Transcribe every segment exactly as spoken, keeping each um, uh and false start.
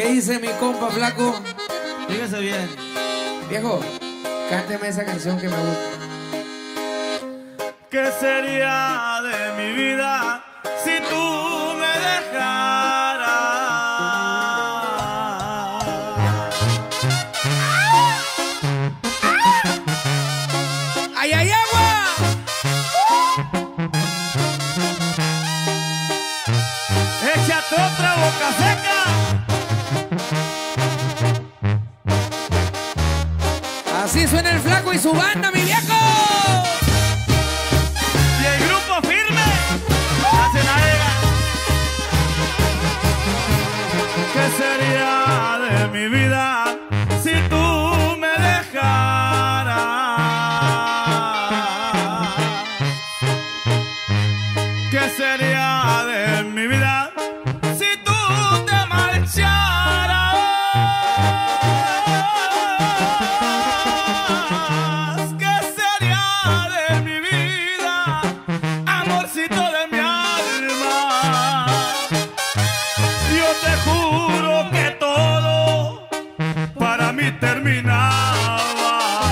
¿Qué dice mi compa flaco? Fíjese bien. Viejo, cánteme esa canción que me gusta. ¿Qué sería de mi vida si tú me dejaras? ¡Ay, ay, agua! Échate otra boca seca. Así suena el flaco y su banda, mi viejo. Y el grupo firme hace navega. ¿Qué sería de mi vida si tú me dejaras? ¿Qué sería de mi vida si tú te marcharas? ¿Qué sería de mi vida, amorcito de mi alma? Yo te juro que todo para mí terminaba.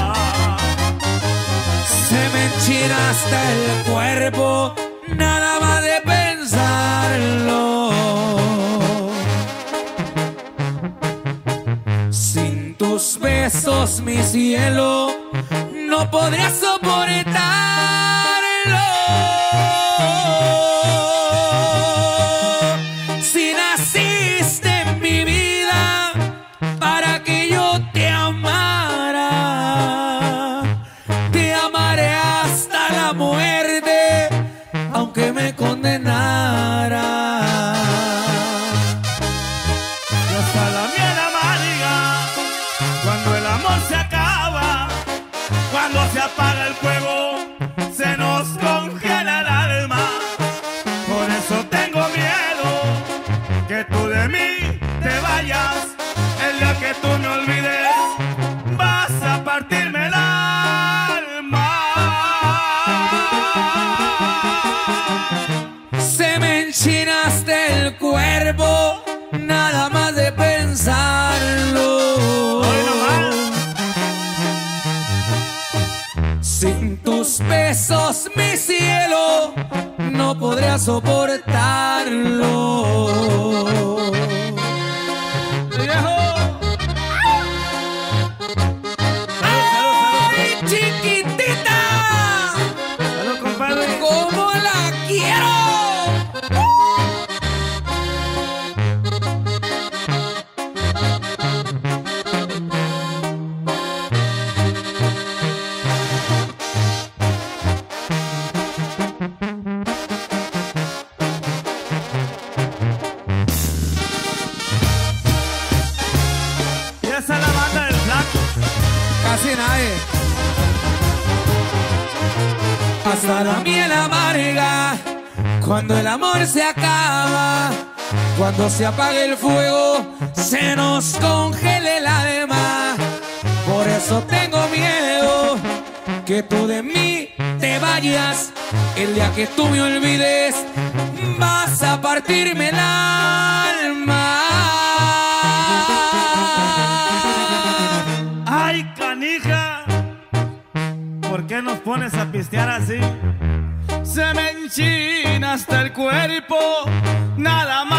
Se me enchina hasta el cuerpo, nada más de pensarlo. Sin tus besos, mi cielo, no podría soportarlo. Si naciste en mi vida para que yo te amara, te amaré hasta la muerte, aunque me condenara. Y hasta la miel amarga, cuando el amor se acaba, cuando se apaga el fuego, se nos congela el alma. Por eso tengo miedo que tú de mí te vayas. El día que tú me olvides, vas a partirme el alma. Se me enchina hasta el cuerpo, nada más de pensarlo. Hoy nomás. Sin tus besos, mi cielo, no podría soportarlo. Viejo. ¡Ay, chiquitita! Salud, compadre. ¡Cómo la quiero! Y esa es la banda del flaco. Casi nadie. Hasta la miel amarga, cuando el amor se acaba, cuando se apague el fuego, se nos congele el alma. Por eso tengo miedo que tú de mí te vayas. El día que tú me olvides, vas a partirme el alma. Ay, canija, ¿por qué nos pones a pistear así? Se me enchina hasta el cuerpo, nada más